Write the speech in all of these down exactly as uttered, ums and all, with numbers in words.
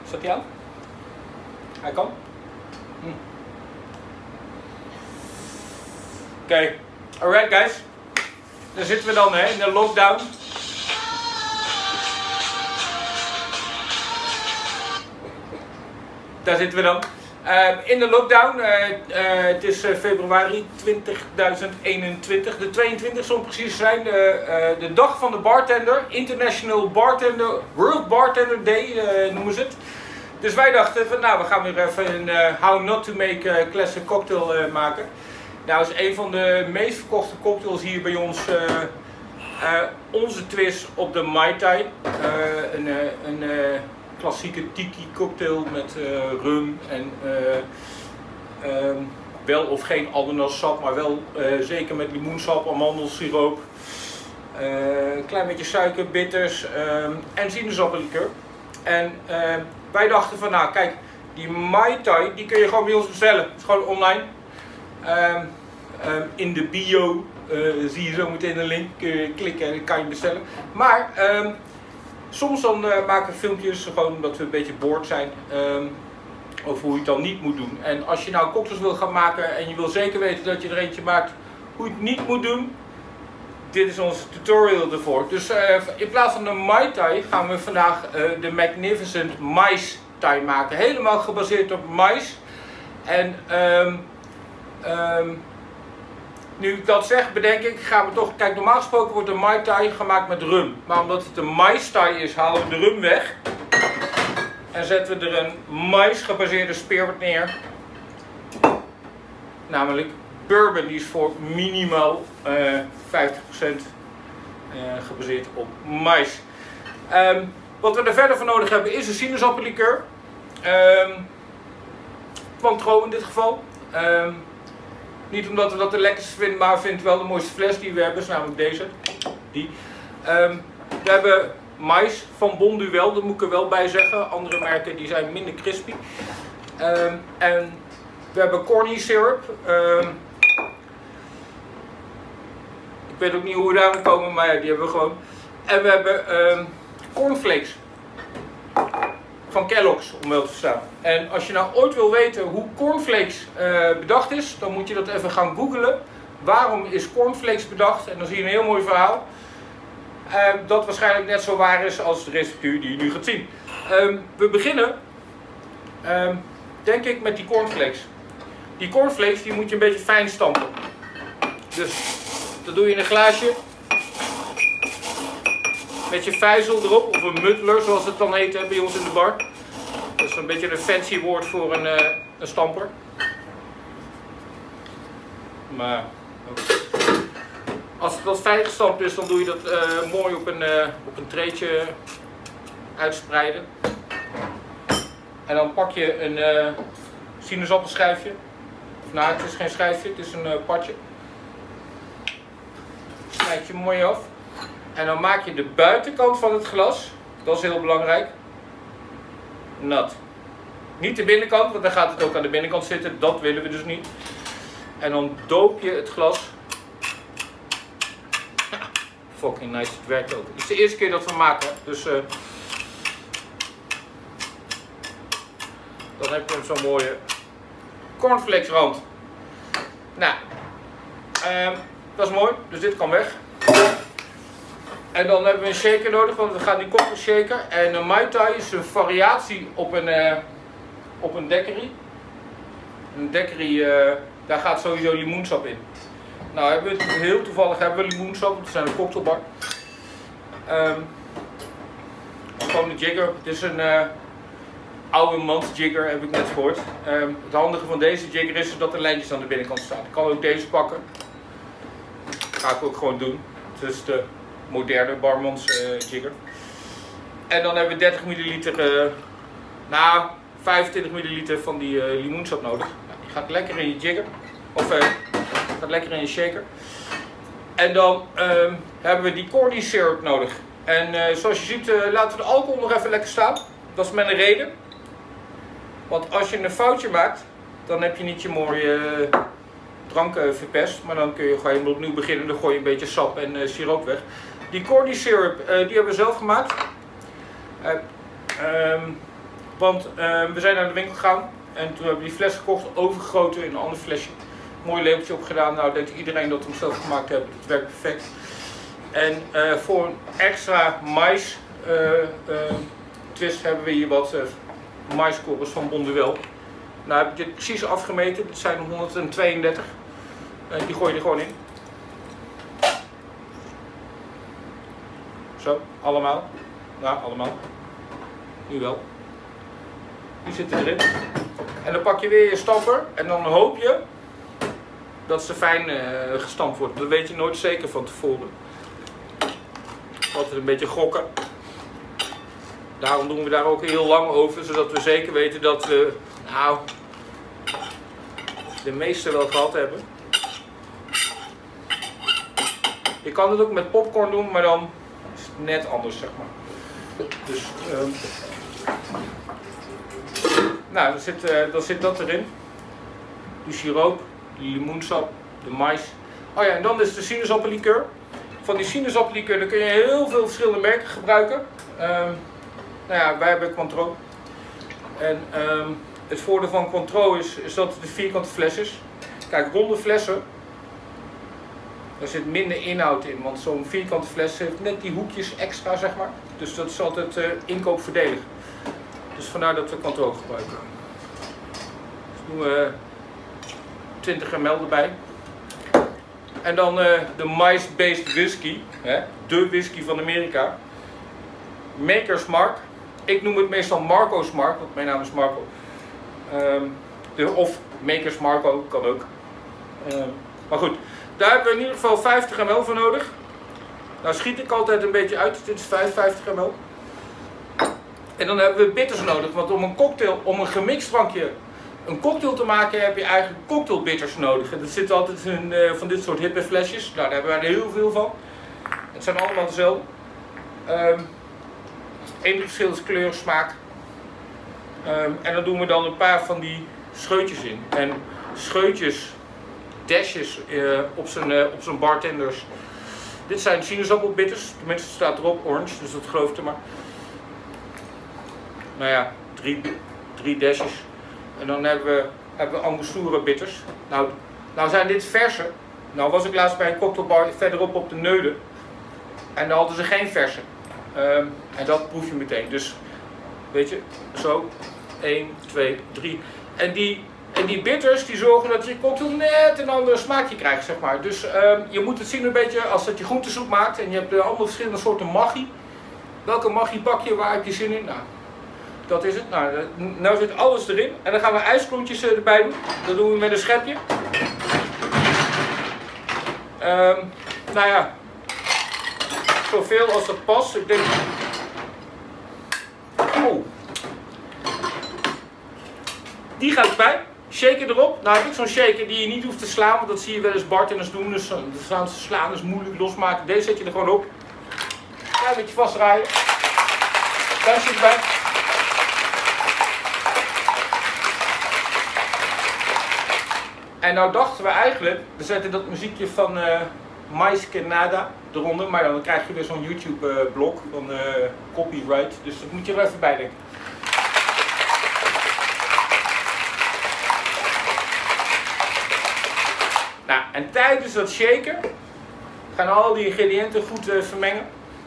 Staat hij aan? Hij kan. Hm. Oké. Okay. Alright guys. Daar zitten we dan hè, in de lockdown. Daar zitten we dan. Uh, in de lockdown. Uh, uh, het is uh, februari tweeduizend eenentwintig. De tweeëntwintigste om precies te zijn. De, uh, de dag van de bartender. International Bartender. World Bartender Day uh, noemen ze het. Dus wij dachten van nou we gaan weer even een uh, How Not To Make a Classic Cocktail uh, maken. Nou is een van de meest verkochte cocktails hier bij ons. Uh, uh, onze twist op de Mai Tai. Uh, een... Uh, een uh, klassieke tiki cocktail met uh, rum en uh, um, wel of geen ananassap, maar wel uh, zeker met limoensap, amandelsiroop, uh, een klein beetje suiker, bitters um, en sinaasappellikeur. En uh, wij dachten van nou kijk, die Mai Tai die kun je gewoon bij ons bestellen. Het is gewoon online. Um, um, in de bio uh, zie je zo meteen een link, kun je klikken en kan je bestellen. Maar um, soms dan uh, maken we filmpjes gewoon omdat we een beetje bored zijn um, over hoe je het dan niet moet doen. En als je nou cocktails wil gaan maken en je wil zeker weten dat je er eentje maakt hoe je het niet moet doen, dit is onze tutorial ervoor. Dus uh, in plaats van de Mai Tai gaan we vandaag uh, de Magnificent Mais Tai maken. Helemaal gebaseerd op mais. En um, um, nu ik dat zeg, bedenk ik, gaan we toch... Kijk, normaal gesproken wordt de Mai Tai gemaakt met rum. Maar omdat het een mais Tai is, halen we de rum weg. En zetten we er een mais gebaseerde spirit neer. Namelijk bourbon, die is voor minimaal uh, vijftig procent uh, gebaseerd op mais. Um, wat we er verder voor nodig hebben is een sinaasappellikeur. Um, van Tro in dit geval. Um, Niet omdat we dat de lekkerste vinden, maar we vinden wel de mooiste fles die we hebben, is namelijk deze. Die. Um, we hebben mais van Bonduel, dat moet ik er wel bij zeggen. Andere merken die zijn minder crispy. Um, en we hebben corny syrup. Um, ik weet ook niet hoe we daar komen, maar ja, die hebben we gewoon. En we hebben um, cornflakes. Van Kellogg's, om wel te verstaan. En als je nou ooit wil weten hoe cornflakes uh, bedacht is, dan moet je dat even gaan googlen. Waarom is cornflakes bedacht? En dan zie je een heel mooi verhaal. Uh, dat waarschijnlijk net zo waar is als de receptuur die je nu gaat zien. Um, we beginnen, um, denk ik, met die cornflakes. Die cornflakes die moet je een beetje fijn stampen. Dus dat doe je in een glaasje. Met je vijzel erop, of een muddler zoals het dan heet hè, bij ons in de bar. Dat is een beetje een fancy woord voor een, uh, een stamper. Maar als het wat fijn gestampt is, dan doe je dat uh, mooi op een, uh, op een treetje uitspreiden. En dan pak je een uh, sinaasappelschijfje. Of nou, het is geen schijfje, het is een uh, padje. Snijd je mooi af. En dan maak je de buitenkant van het glas, dat is heel belangrijk, nat. Niet de binnenkant, want dan gaat het ook aan de binnenkant zitten, dat willen we dus niet. En dan doop je het glas. Ja, fucking nice, het werkt ook. Het is de eerste keer dat we maken, dus uh, dan heb je zo'n mooie cornflakes rand. Nou, uh, dat is mooi, dus dit kan weg. En dan hebben we een shaker nodig, want we gaan die cocktail shaker. En een Mai Tai is een variatie op een, uh, op een daiquiri. Een daiquiri, uh, daar gaat sowieso limoensap in. Nou, hebben we heel toevallig hebben we limoensap, het is een cocktailbar. Um, gewoon een jigger. Het is een uh, oude mans jigger, heb ik net gehoord. Um, het handige van deze jigger is dat er lijntjes aan de binnenkant staan. Ik kan ook deze pakken. Dat ga ik ook gewoon doen. Het is de moderne barmans uh, jigger. En dan hebben we dertig milliliter, uh, nou vijfentwintig milliliter van die uh, limoensap nodig. Nou, die gaat lekker in je jigger. Of uh, gaat lekker in je shaker. En dan uh, hebben we die corny syrup nodig. En uh, zoals je ziet uh, laten we de alcohol nog even lekker staan. Dat is met een reden. Want als je een foutje maakt, dan heb je niet je mooie uh, drank uh, verpest. Maar dan kun je gewoon helemaal opnieuw beginnen. Dan gooi je een beetje sap en uh, siroop weg. Die corny syrup, uh, die hebben we zelf gemaakt. Uh, um, Want uh, we zijn naar de winkel gegaan en toen hebben we die fles gekocht, overgegoten in een ander flesje. Mooi labeltje op gedaan. Nou, denkt iedereen dat we hem zelf gemaakt hebben. Het werkt perfect. En uh, voor een extra mais uh, uh, twist hebben we hier wat uh, maiskorrels van Bonduelle. Nou heb ik dit precies afgemeten. Dit zijn honderdtweeëndertig. Uh, die gooi je er gewoon in. Zo, allemaal. Nou, allemaal. Nu wel. Die zitten erin. En dan pak je weer je stamper en dan hoop je dat ze fijn uh, gestampt wordt. Dat weet je nooit zeker van tevoren. Altijd een beetje gokken. Daarom doen we daar ook heel lang over, zodat we zeker weten dat we nou de meeste wel gehad hebben. Je kan het ook met popcorn doen, maar dan is het net anders, zeg maar. Dus, um, nou, dan zit, uh, dan zit dat erin. De siroop, de limoensap, de mais. Oh ja, en dan is de sinaasappellikeur. Van die sinaasappellikeur kun je heel veel verschillende merken gebruiken. Um, nou ja, wij hebben Cointreau. En um, het voordeel van Cointreau is, is dat het een vierkante fles is. Kijk, ronde flessen, daar zit minder inhoud in, want zo'n vierkante fles heeft net die hoekjes extra, zeg maar. Dus dat is altijd uh, inkoopvoordelig. Dus vandaar dat we Cointreau gebruiken. Dus doen we twintig milliliter erbij. En dan uh, de mais-based whisky, hè? De whisky van Amerika. Maker's Mark. Ik noem het meestal Marco's Mark, want mijn naam is Marco. Um, de, of Maker's Marco, kan ook. Um, maar goed, daar hebben we in ieder geval vijftig milliliter voor nodig. Nou schiet ik altijd een beetje uit, dit is vijfenvijftig milliliter. En dan hebben we bitters nodig, want om een cocktail, om een gemixt drankje, een cocktail te maken heb je eigenlijk cocktailbitters nodig. En dat zit altijd in uh, van dit soort hippe flesjes. Nou, daar hebben wij er heel veel van. Het zijn allemaal dezelfde. Um, Eén verschil is kleur, smaak. Um, en dan doen we dan een paar van die scheutjes in. En scheutjes, dashes uh, op zijn uh, op zijn bartenders. Dit zijn sinaasappelbitters. Tenminste staat erop orange, dus dat gelooft er maar. Nou ja, drie, drie dashes. En dan hebben we, hebben we Angostura bitters. Nou, nou zijn dit verse. Nou was ik laatst bij een cocktailbar verderop op de Neude. En daar hadden ze geen verse. Um, en dat proef je meteen. Dus, weet je, zo. één, twee, drie. En die, en die bitters die zorgen dat je cocktail net een ander smaakje krijgt, zeg maar. Dus um, je moet het zien een beetje als dat je groentesoep maakt. En je hebt uh, allemaal verschillende soorten maggi. Welke maggi pak je? Waar heb je zin in? Nou, dat is het. Nou, nou zit alles erin. En dan gaan we ijsklontjes uh, erbij doen. Dat doen we met een schepje. Um, nou ja. Zoveel als dat past. Ik denk... Oh. Die gaat erbij. Shaker erop. Nou heb ik zo'n shaker die je niet hoeft te slaan. Want dat zie je wel eens bartenders doen. Dus slaan ze slaan is moeilijk losmaken. Deze zet je er gewoon op. Klein beetje vastdraaien. Daar zit erbij. En nou dachten we eigenlijk, we zetten dat muziekje van uh, Mais Canada eronder, maar dan krijg je weer zo'n YouTube uh, blok van uh, copyright, dus dat moet je er even bij denken. Nou, en tijdens dat shaken gaan al die ingrediënten goed uh, vermengen.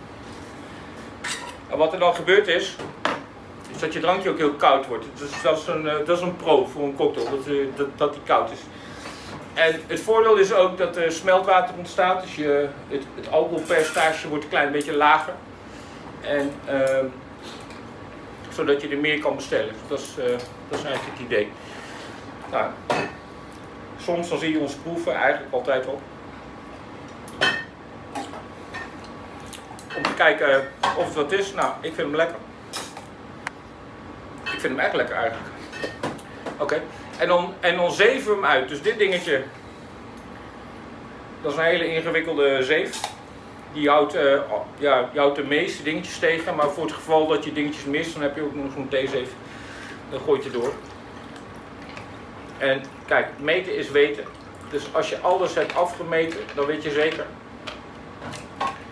En wat er dan gebeurt is, is dat je drankje ook heel koud wordt. Dus dat is een, uh, dat is een pro voor een cocktail, dat, uh, dat, dat die koud is. En het voordeel is ook dat er smeltwater ontstaat, dus je, het, het alcoholpercentage wordt een klein beetje lager. En, uh, zodat je er meer kan bestellen. Dat is, uh, dat is eigenlijk het idee. Nou, soms dan zie je ons proeven, eigenlijk altijd al. Om te kijken of het wat is. Nou, ik vind hem lekker. Ik vind hem echt lekker eigenlijk. Oké. Okay. En dan, en dan zeven we hem uit. Dus dit dingetje, dat is een hele ingewikkelde zeef. Die houdt, uh, ja, die houdt de meeste dingetjes tegen. Maar voor het geval dat je dingetjes mist, dan heb je ook nog zo'n theezeef. Dan gooi je door. En kijk, meten is weten. Dus als je alles hebt afgemeten, dan weet je zeker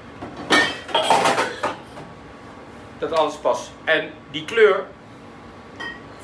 dat alles past. En die kleur,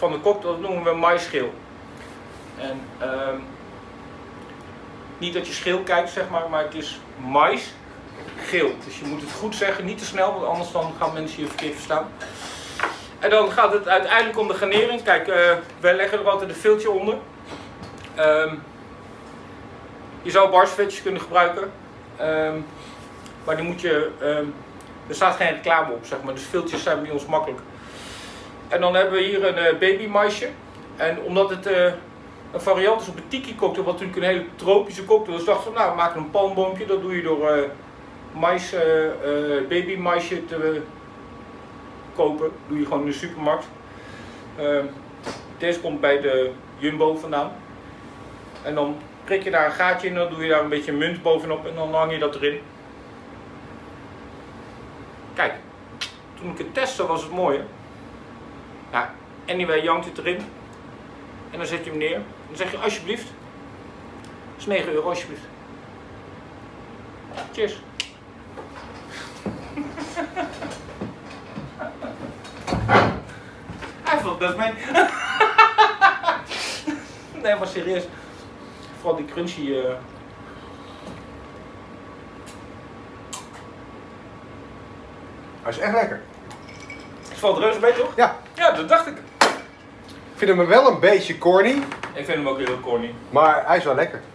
van de cocktail, dat noemen we maisgeel. En um, niet dat je schil kijkt, zeg maar, maar het is maisgeel. Dus je moet het goed zeggen, niet te snel, want anders dan gaan mensen je verkeerd verstaan. En dan gaat het uiteindelijk om de garnering. Kijk, uh, wij leggen er altijd een viltje onder. Um, je zou barstvetjes kunnen gebruiken, um, maar die moet je, um, er staat geen reclame op, zeg maar, dus viltjes zijn bij ons makkelijk. En dan hebben we hier een uh, babymaisje. En omdat het uh, een variant is op een tiki cocktail, wat natuurlijk een hele tropische cocktail is, dachten we, nou, we maken een palmboompje. Dat doe je door uh, mais, uh, uh, babymaisje te uh, kopen. Dat doe je gewoon in de supermarkt. Uh, deze komt bij de Jumbo vandaan. En dan prik je daar een gaatje in, dan doe je daar een beetje munt bovenop en dan hang je dat erin. Kijk, toen ik het testte was het mooi, hè? Ja, anyway, jankt het erin. En dan zet je hem neer. Dan zeg je alsjeblieft. Dat is negen euro alsjeblieft. Cheers. Hij valt best mee. Nee, maar serieus. Vooral die crunchy. Uh... Hij is echt lekker. Het valt reuze mee, toch? Ja. Ja, dat dacht ik. Ik vind hem wel een beetje corny. Ik vind hem ook heel corny. Maar hij is wel lekker.